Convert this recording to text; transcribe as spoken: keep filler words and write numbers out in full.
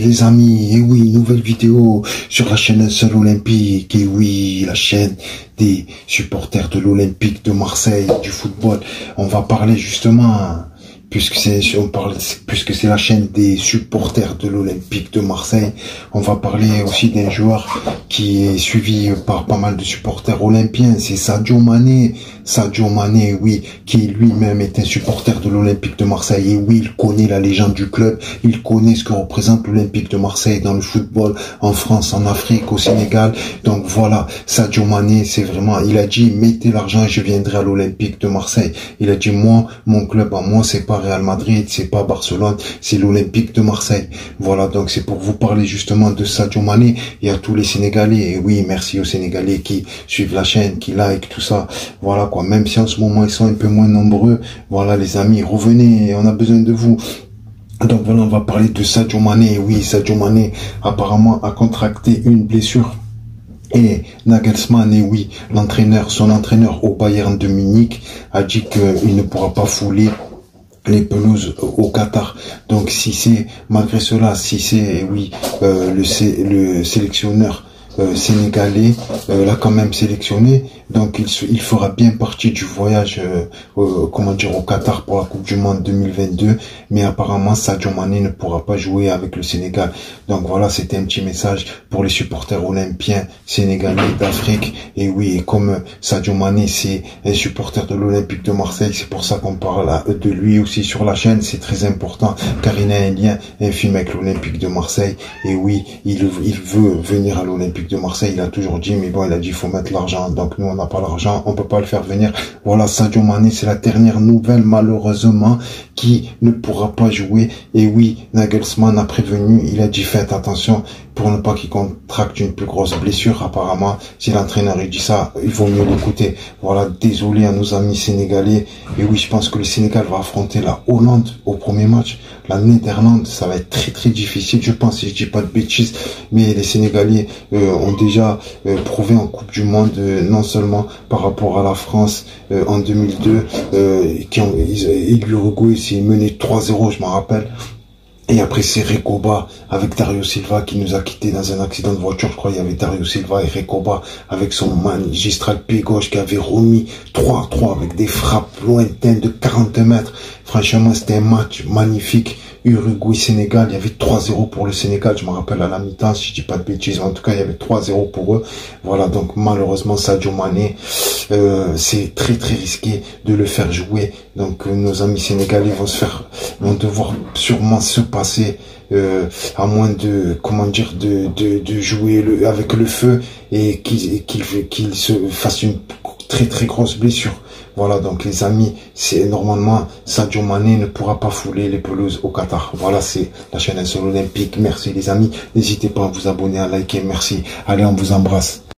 les amis, et oui, nouvelle vidéo sur la chaîne Un Seul Olympique, et oui, la chaîne des supporters de l'Olympique de Marseille, du football. On va parler justement, puisque c'est on parle, puisque c'est la chaîne des supporters de l'Olympique de Marseille, on va parler aussi d'un joueur qui est suivi par pas mal de supporters olympiens, c'est Sadio Mané. Sadio Mané, oui, qui lui-même est un supporter de l'Olympique de Marseille. Et oui, il connaît la légende du club, il connaît ce que représente l'Olympique de Marseille dans le football, en France, en Afrique, au Sénégal. Donc voilà, Sadio Mané, c'est vraiment, il a dit, mettez l'argent et je viendrai à l'Olympique de Marseille. Il a dit, moi, mon club à moi, c'est pas Real Madrid, c'est pas Barcelone, c'est l'Olympique de Marseille. Voilà, donc c'est pour vous parler justement de Sadio Mané et à tous les Sénégalais. Et oui, merci aux Sénégalais qui suivent la chaîne, qui like, tout ça. Voilà, quoi. Même si en ce moment ils sont un peu moins nombreux, voilà les amis, revenez, on a besoin de vous. Donc voilà, on va parler de Sadio Mané. Oui, Sadio Mané apparemment a contracté une blessure. Et Nagelsmann, et oui, l'entraîneur, son entraîneur au Bayern de Munich a dit qu'il ne pourra pas fouler les pelouses au Qatar. Donc si c'est, malgré cela, si c'est, oui, euh, le, le sélectionneur Euh, sénégalais euh, l'a quand même sélectionné, donc il, il fera bien partie du voyage euh, euh, comment dire au Qatar pour la Coupe du Monde deux mille vingt-deux, mais apparemment Sadio Mané ne pourra pas jouer avec le Sénégal. Donc voilà, c'était un petit message pour les supporters olympiens sénégalais d'Afrique. Et oui, et comme Sadio Mané c'est un supporter de l'Olympique de Marseille, c'est pour ça qu'on parle de lui aussi sur la chaîne, c'est très important car il a un lien infime avec l'Olympique de Marseille. Et oui, il, il veut venir à l'Olympique de Marseille, il a toujours dit, mais bon, il a dit, il faut mettre l'argent, donc nous on n'a pas l'argent, on peut pas le faire venir. Voilà, Sadio Mané, c'est la dernière nouvelle malheureusement qui ne pourra pas jouer. Et oui, Nagelsmann a prévenu, il a dit, faites attention pour ne pas qu'il contracte une plus grosse blessure. Apparemment, si l'entraîneur il dit ça, il vaut mieux l'écouter. Voilà, désolé à nos amis sénégalais. Et oui, je pense que le Sénégal va affronter la Hollande au premier match. La Néderlande, ça va être très très difficile, je pense, si je dis pas de bêtises. Mais les Sénégalais euh, ont déjà euh, prouvé en Coupe du Monde, euh, non seulement par rapport à la France euh, en deux mille deux, euh, qui ont, ils, l'Uruguay s'est mené trois zéro, je m'en rappelle. Et après, c'est Recoba avec Dario Silva qui nous a quittés dans un accident de voiture. Je crois qu'il y avait Dario Silva et Recoba avec son magistral pied gauche qui avait remis trois à trois avec des frappes lointaines de quarante mètres. Franchement, c'était un match magnifique. Uruguay-Sénégal, il y avait trois zéro pour le Sénégal, je me rappelle à la mi-temps, si je dis pas de bêtises, en tout cas il y avait trois zéro pour eux. Voilà, donc malheureusement Sadio Mané, euh, c'est très très risqué de le faire jouer. Donc euh, nos amis sénégalais vont se faire, vont devoir sûrement se passer, euh, à moins de, comment dire, de, de, de jouer le, avec le feu et qu'il qu'il qu'il se fasse une très très grosse blessure. Voilà, donc les amis, c'est normalement Sadio Mané ne pourra pas fouler les pelouses au Qatar. Voilà, c'est la chaîne Un Seul Olympique. Merci les amis, n'hésitez pas à vous abonner, à liker, merci. Allez, on vous embrasse.